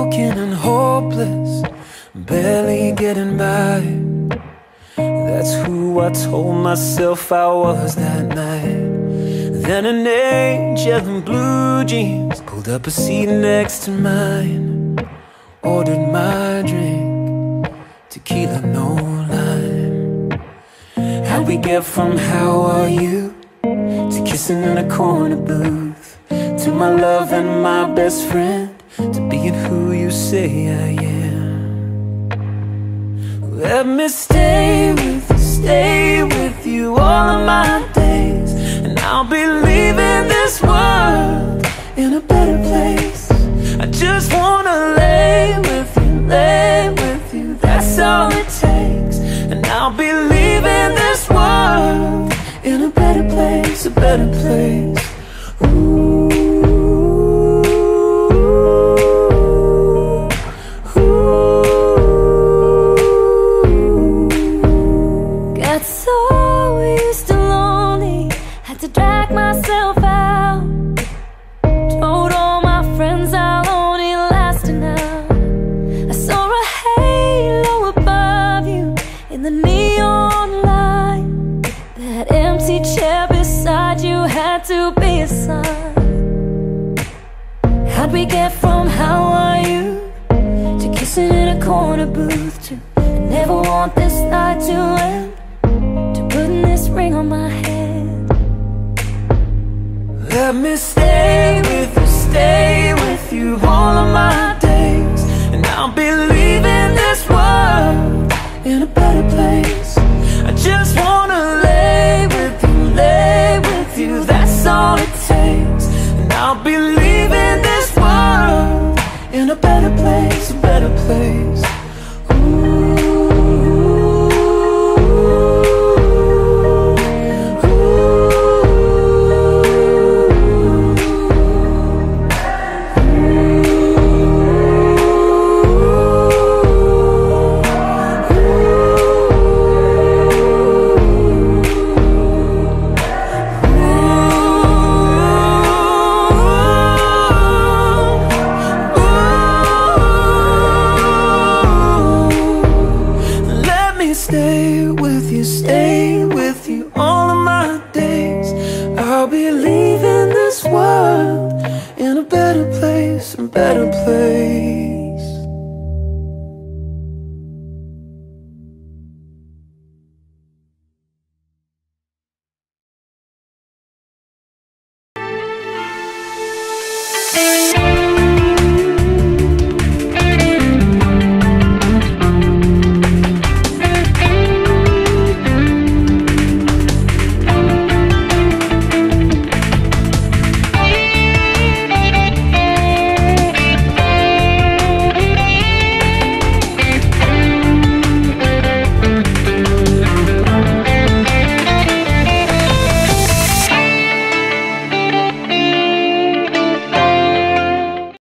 broken and hopeless, barely getting by. That's who I told myself I was that night. Then an angel in blue jeans pulled up a seat next to mine, ordered my drink, tequila, no lime. How'd we get from how are you to kissing in a corner booth, to my love and my best friend, to being who you say I am? Let me stay with you all of my days, and I'll be leaving this world in a better place. I just wanna lay with you, that's all it takes. And I'll be leaving this world in a better place, a better place. Ooh. Drag myself out, told all my friends I'll only last an hour. I saw a halo above you in the neon light. That empty chair beside you had to be a sign. How'd we get from how are you to kissing in a corner booth, to I never want this night to end, to putting this ring on my head? Let me stay with you all of my days, and I'll be leaving this world in a better place. I just wanna lay with you, that's all it takes. And I'll be leaving this world in a better place, a better place. Stay with you all of my days. I'll be leaving this world in a better place, a better place.